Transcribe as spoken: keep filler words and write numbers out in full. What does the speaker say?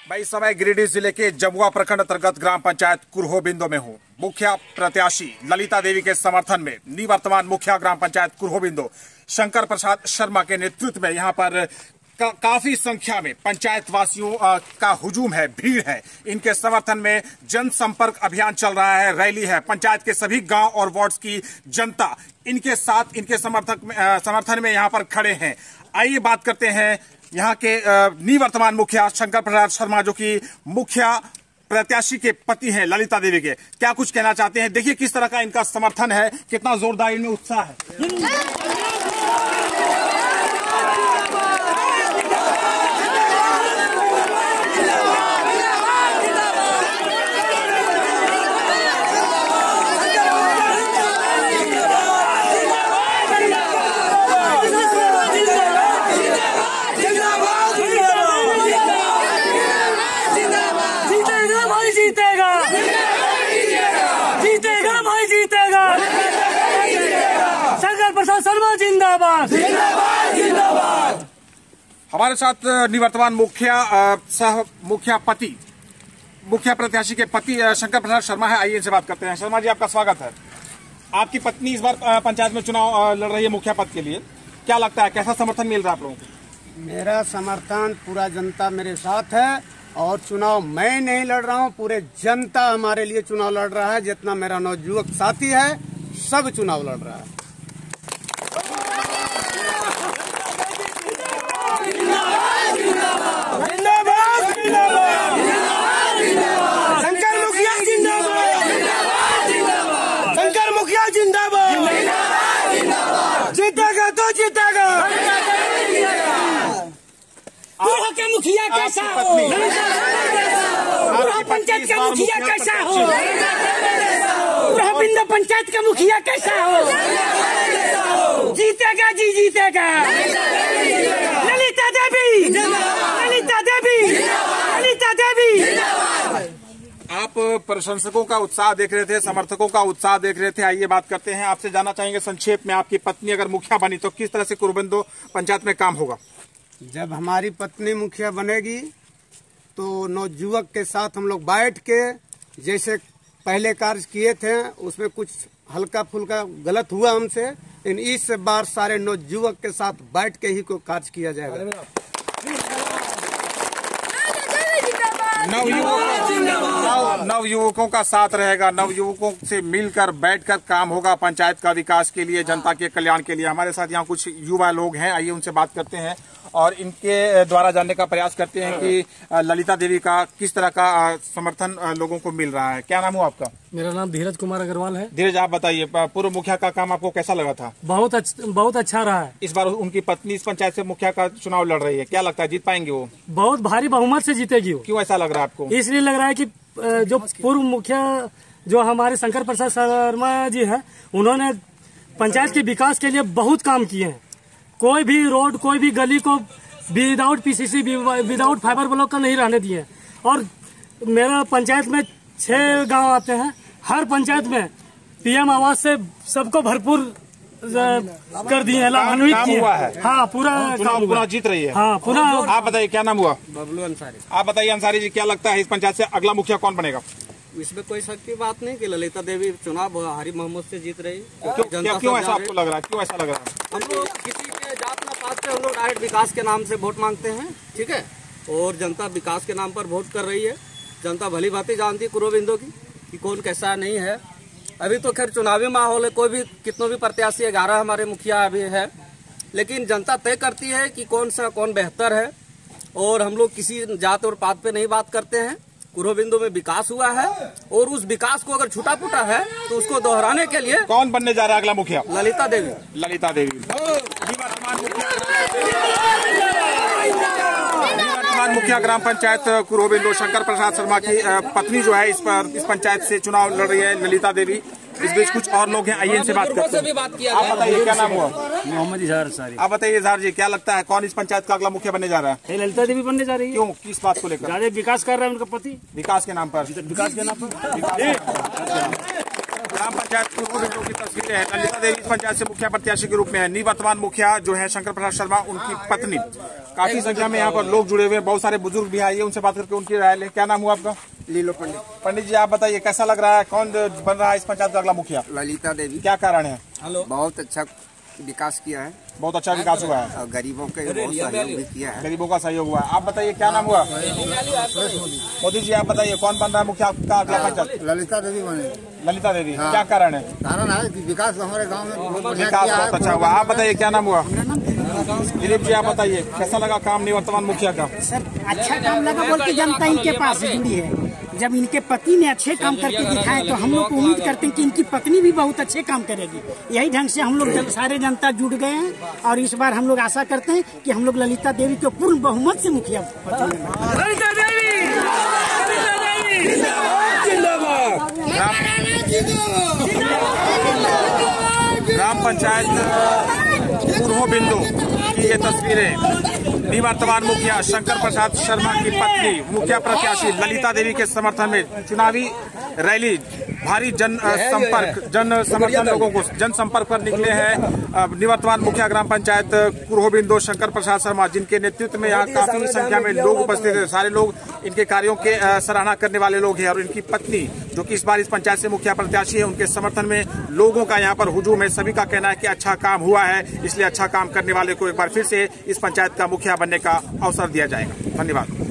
मैं इस समय गिरिडीह जिले के जमुआ प्रखंड अंतर्गत ग्राम पंचायत कुरहोबिंदो में हूँ। मुखिया प्रत्याशी ललिता देवी के समर्थन में निवर्तमान मुखिया ग्राम पंचायत कुरहोबिंदो शंकर प्रसाद शर्मा के नेतृत्व में यहाँ पर का, काफी संख्या में पंचायत वासियों का हुजूम है, भीड़ है। इनके समर्थन में जनसंपर्क अभियान चल रहा है, रैली है। पंचायत के सभी गांव और वार्ड्स की जनता इनके साथ, इनके समर्थक में, समर्थन में यहाँ पर खड़े हैं। आइए बात करते हैं यहाँ के निवर्तमान मुखिया शंकर प्रसाद शर्मा, जो कि मुखिया प्रत्याशी के पति हैं ललिता देवी के। क्या कुछ कहना चाहते हैं, देखिए किस तरह का इनका समर्थन है, कितना जोरदार इनमें उत्साह है। जीतेगा जीतेगा भाई जीतेगा। शंकर प्रसाद शर्मा जिंदाबाद जिंदाबाद। हमारे साथ निवर्तमान मुखिया सह मुखिया पति मुखिया प्रत्याशी के पति शंकर प्रसाद शर्मा है। आइए इनसे बात करते हैं। शर्मा जी, आपका स्वागत है। आपकी पत्नी इस बार पंचायत में चुनाव लड़ रही है मुखिया पद के लिए, क्या लगता है कैसा समर्थन मिल रहा है आप लोगों को? मेरा समर्थन, पूरा जनता मेरे साथ है और चुनाव मैं नहीं लड़ रहा हूँ, पूरे जनता हमारे लिए चुनाव लड़ रहा है। जितना मेरा नवयुवक साथी है सब चुनाव लड़ रहा है। शंकर मुखिया जिंदाबाद, शंकर मुखिया जिंदाबाद। जीतेगा तो जीतेगा। पूरा का मुखिया कैसा हो, पूरा पंचायत का मुखिया कैसा हो, पूरा बिंदु पंचायत का मुखिया कैसा हो, जीतेगा जी जीतेगा। ललिता देवी, ललिता देवी, ललिता देवी। आप प्रशंसकों का उत्साह देख रहे थे, समर्थकों का उत्साह देख रहे थे। आइए बात करते हैं, आपसे जानना चाहेंगे संक्षेप में, आपकी पत्नी अगर मुखिया बनी तो किस तरह से कुरहोबिंदो पंचायत में काम होगा? जब हमारी पत्नी मुखिया बनेगी तो नवयुवक के साथ हम लोग बैठ के, जैसे पहले कार्य किए थे उसमें कुछ हल्का फुल्का गलत हुआ हमसे, लेकिन इस बार सारे नवयुवक के साथ बैठ के ही कोई कार्य किया जाएगा। नवयुवकों नवयुवकों का साथ रहेगा, नवयुवकों से मिलकर बैठकर काम होगा पंचायत का विकास के लिए, जनता के कल्याण के लिए। हमारे साथ यहाँ कुछ युवा लोग हैं, आइए उनसे बात करते हैं और इनके द्वारा जानने का प्रयास करते हैं कि ललिता देवी का किस तरह का समर्थन लोगों को मिल रहा है। क्या नाम हुआ आपका? मेरा नाम धीरज कुमार अग्रवाल है। धीरज, आप बताइए, पूर्व मुखिया का काम आपको कैसा लगा था? बहुत अच्छा, बहुत अच्छा रहा है। इस बार उनकी पत्नी इस पंचायत से मुखिया का चुनाव लड़ रही है, क्या लगता है जीत पाएंगे वो? बहुत भारी बहुमत से जीतेगी वो। क्यों ऐसा लग रहा है आपको? इसलिए लग रहा है कि जो पूर्व मुखिया जो हमारे शंकर प्रसाद शर्मा जी हैं, उन्होंने पंचायत के विकास के लिए बहुत काम किए हैं। कोई भी रोड, कोई भी गली को without PCC, without fibre block का नहीं रहने दिए। और मेरा पंचायत में छह गांव आते हैं, हर पंचायत में पीएम आवास से सबको भरपूर कर दिए हैं, लाभान्वित किए हैं। हाँ, पूरा काम पुनः जीत रही है। हाँ, पुनः। आप बताइए क्या नाम हुआ? बबलू अंसारी। आप बताइए अंसारी जी, क्या लगता है इस पंचायत से अगला मुखिया कौन बनेगा? इसमें कोई शक की बात नहीं कि ललिता देवी चुनाव हारी मोहम्मद से जीत रही। क्यों क्यों ऐसा आपको लग रहा है? क्यों ऐसा लग रहा है? हम लोग किसी के जात ना पात पे हम लोग डायरेक्ट विकास के नाम से वोट मांगते हैं, ठीक है, और जनता विकास के नाम पर वोट कर रही है। जनता भली भांति जानती है कुरहोबिंदो की कि कौन कैसा नहीं है। अभी तो खैर चुनावी माहौल है, कोई भी कितनों भी प्रत्याशी, ग्यारह हमारे मुखिया अभी है, लेकिन जनता तय करती है कि कौन सा कौन बेहतर है। और हम लोग किसी जात और पात पे नहीं बात करते हैं। कुरहोबिंदो में विकास हुआ है और उस विकास को अगर छूटा फूटा है तो उसको दोहराने के लिए कौन बनने जा रहा है अगला मुखिया? ललिता देवी। ललिता देवी मुखिया ग्राम पंचायत कुरहोबिंदो शंकर प्रसाद शर्मा की पत्नी जो है इस पर इस पंचायत से चुनाव लड़ रही है ललिता देवी। इस बीच कुछ और लोग हैं, आइए इनसे बात करते हैं। आप बताइए क्या नाम हुआ? मोहम्मद इजहार अंसारी। आप बताइए इजहार जी, क्या लगता है कौन इस पंचायत का अगला मुखिया बनने जा रहा है? ललिता देवी बनने जा रही है। क्यों, किस बात को लेकर? ज्यादा विकास कर रहा है उनका पति। विकास के नाम पर? विकास के नाम पर ग्राम पंचायत कुरहो बिंदु की तस्वीरें हैं। ललिता देवी इस पंचायत से मुखिया प्रत्याशी के रूप में है। निवर्तमान मुखिया जो है शंकर प्रसाद शर्मा, उनकी पत्नी। काफी संख्या में यहाँ पर लोग जुड़े हुए हैं, बहुत सारे बुजुर्ग भी आए, उनसे बात करके उनकी राय ले। क्या नाम हुआ आपका? लीलो पंडित। पंडित जी, आप बताइए कैसा लग रहा है, कौन बन रहा है इस पंचायत का अगला मुखिया? ललिता देवी। क्या कारण है? बहुत अच्छा विकास किया है, बहुत अच्छा विकास हुआ है और गरीबों के बहुत सहयोग भी किया है। गरीबों का सहयोग हुआ है। आप बताइए क्या नाम हुआ? मोदी जी, आप बताइए कौन बन रहा है मुखिया का अगला पंचायत? ललिता देवी बने। ललिता देवी। क्या कारण है? कारण है कि विकास हमारे गांव में बहुत बढ़िया विकास किया है। बहुत अच्छा हुआ। आप बताइए क्या नाम हुआ? दिलीप जी, आप बताइए कैसा लगा काम निवर्तमान मुखिया का? सर अच्छा काम लगा बोल के जनता इनके पास जुड़ी है। जब इनके पति ने अच्छे काम करके दिखाए तो हम लोग उम्मीद करते हैं कि इनकी पत्नी भी बहुत अच्छे काम करेगी। यही ढंग से हम लोग सारे जनता जुड़ गए हैं और इस बार हम लोग आशा करते हैं कि हम लोग ललिता देवी को पूर्ण बहुमत से मुखिया ललिता देवी ग्राम पंचायत कुरहो बिंदु की ये तस्वीरें। निवर्तमान मुखिया शंकर प्रसाद शर्मा की पत्नी मुखिया प्रत्याशी ललिता देवी के समर्थन में चुनावी रैली, भारी जन संपर्क, जन समर्थन लोगों को जन संपर्क पर निकले हैं निवर्तमान मुखिया ग्राम पंचायत कुरहो बिंदु शंकर प्रसाद शर्मा, जिनके नेतृत्व में यहाँ काफी संख्या में लोग उपस्थित हैं। सारे लोग इनके कार्यों के सराहना करने वाले लोग हैं और इनकी पत्नी जो कि इस बार इस पंचायत से मुखिया प्रत्याशी है, उनके समर्थन में लोगों का यहाँ पर हुजूम है। सभी का कहना है कि अच्छा काम हुआ है, इसलिए अच्छा काम करने वाले को एक बार फिर से इस पंचायत का मुखिया बनने का अवसर दिया जाएगा। धन्यवाद।